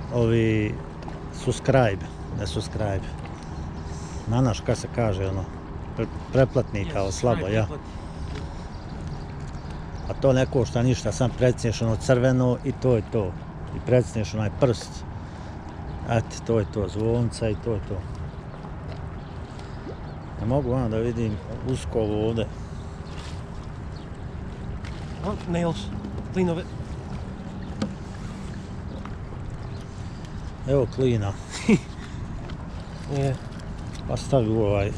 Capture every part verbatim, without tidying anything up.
ovi subscribe, ne subscribe. Na naš, kada se kaže, ono, pre, preplatni kao slabo, ja. A to ne košta ništa, sam predsniješ ono crveno i to je to. I predsniješ onaj prst. Eto, to je to, zvonca i to je to. Ne mogu vam da vidim usko ovdje. Oh, nails. Clean of it. Evo klina. Yeah. Pa stavi u ovaj.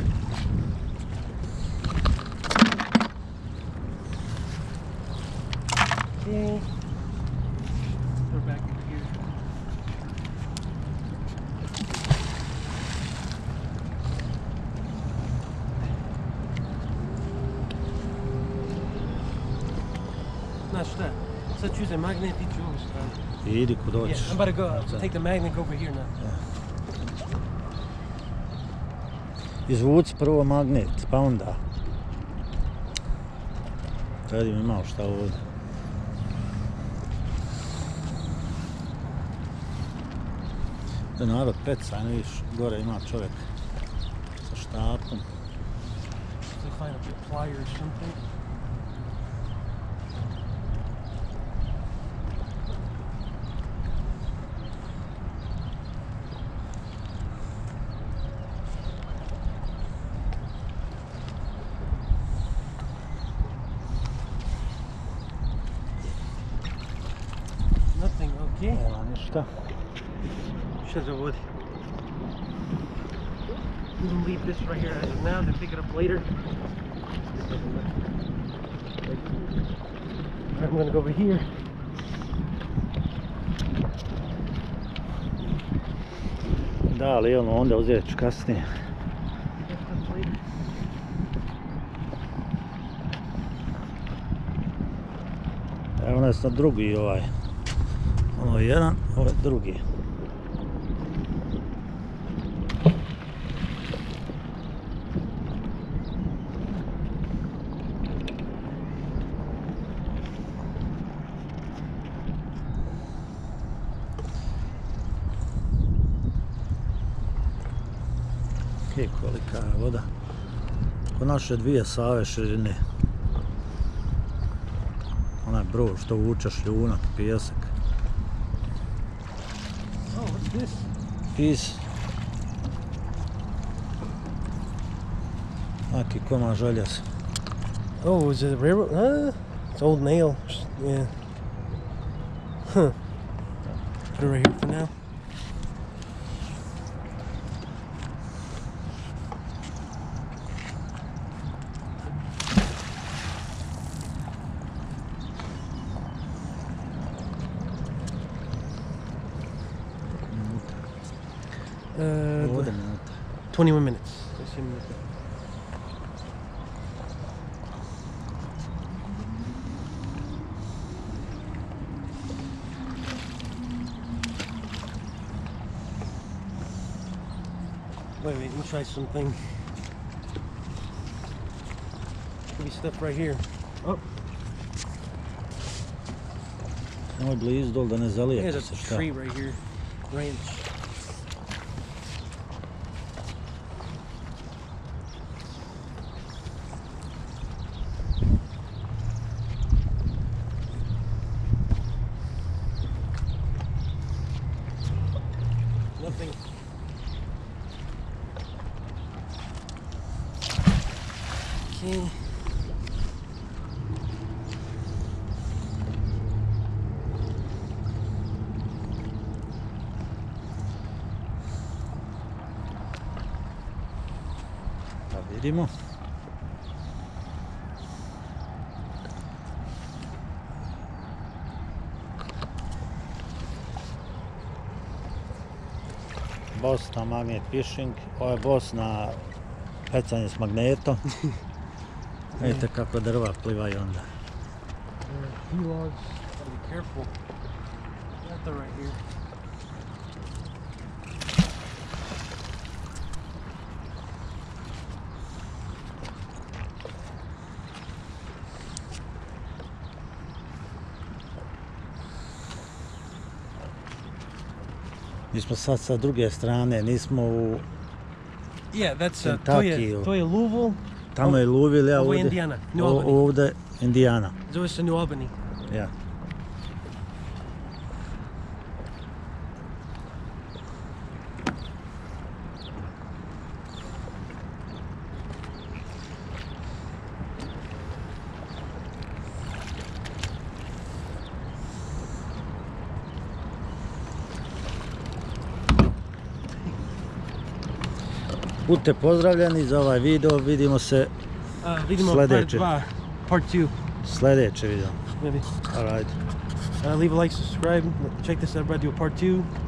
Okay. They're back in here. Znaš šta? Sad ću uzeti magnet i ću ovo staviti. Idi kud hoćeš. Yeah, I'm about to go take the magnet over here now. Izvuci prvo magnet, pa onda. Da vidim imao šta ovdje. Da narod peca, ne vidiš, gore ima čovjek sa štapom. To find a bit plier or something. Nothing, okay. Nema ništa. Šta za wood? We can leave this right here as of now, then pick it up later. I'm gonna go over here. Da, ali ono onda uzeti ću kasnije. Evo nas na drugi ovaj. Ono je jedan, ovo je drugi. I kolika je voda. Ko naše dvije Save širine. Onaj brod što vuče šljunak, pijesak. Oh, what's this? Iz neki komad željeza. Oh, is it a railroad? Uh, it's old nail. Yeah. Huh. Put it right here for now. Uh, twenty-one minutes. Wait, wait, let me try something. Could be stuff right here. Oh, Nemoj blizu dol da ne zalijeka there's se a šta. tree right here. Branch. Nothing. Okay. Pa vidimo. Boss na magnet fishing, ovo je boss na pecanje s magnetom. Vidite kako drva plivaju onda. He logs. Gotta be careful. Got that right here. Mi smo sad sa druge strane, nismo u... Yeah, that's uh, to Kentucky. je, to je Louisville. Tamo je Louisville, ja Ovo je ovdje... Indiana, New o- Albany. Ovdje Indiana, Zove se New Albany. ja. Budite pozdravljeni za ovaj video, vidimo se Uh, vidimo part Sljedeće. dva, part two, sljedeće video. maybe. Alright. Uh, leave a like, subscribe. Check this out, bro. Do a part two.